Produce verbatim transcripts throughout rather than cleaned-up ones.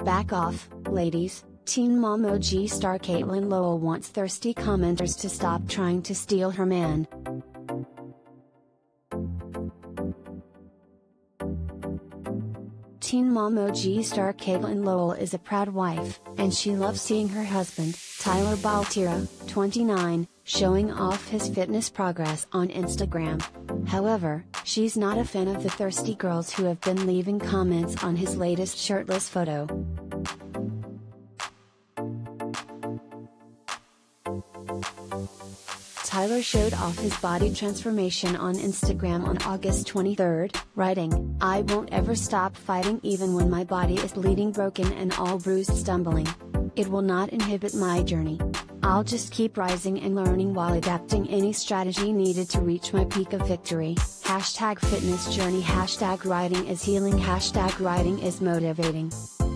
Back off, ladies. Teen Mom O G star Caitlin Lowell wants thirsty commenters to stop trying to steal her man. Teen Mom O G star Caitlin Lowell is a proud wife, and she loves seeing her husband, Tyler Baltira, twenty-nine, showing off his fitness progress on Instagram. However, she's not a fan of the thirsty girls who have been leaving comments on his latest shirtless photo. Tyler showed off his body transformation on Instagram on August twenty-third, writing, "I won't ever stop fighting even when my body is bleeding, broken and all bruised, stumbling. It will not inhibit my journey. I'll just keep rising and learning while adapting any strategy needed to reach my peak of victory. Hashtag fitness journey, hashtag riding is healing, hashtag riding is motivating."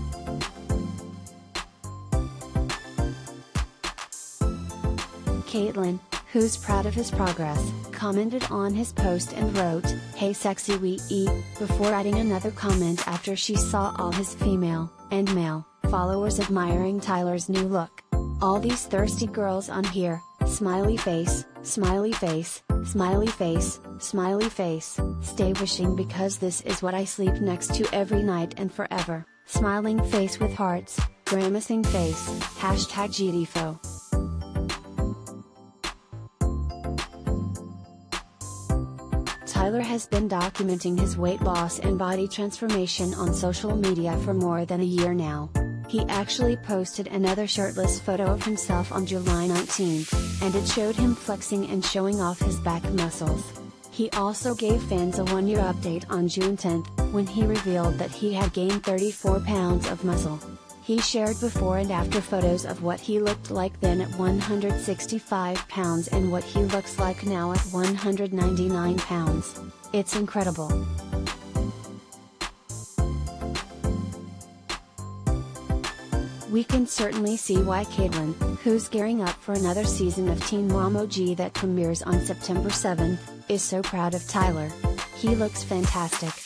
Caitlin, who's proud of his progress, commented on his post and wrote, "Hey sexy wee," before adding another comment after she saw all his female, and male, followers admiring Tyler's new look. "All these thirsty girls on here, smiley face, smiley face, smiley face, smiley face, stay wishing because this is what I sleep next to every night and forever, smiling face with hearts, grimacing face, hashtag G D F O." Tyler has been documenting his weight loss and body transformation on social media for more than a year now. He actually posted another shirtless photo of himself on July nineteenth, and it showed him flexing and showing off his back muscles. He also gave fans a one-year update on June tenth, when he revealed that he had gained thirty-four pounds of muscle. He shared before and after photos of what he looked like then at one hundred sixty-five pounds and what he looks like now at one hundred ninety-nine pounds. It's incredible. We can certainly see why Caitlin, who's gearing up for another season of Teen Mom O G that premieres on September seventh, is so proud of Tyler. He looks fantastic.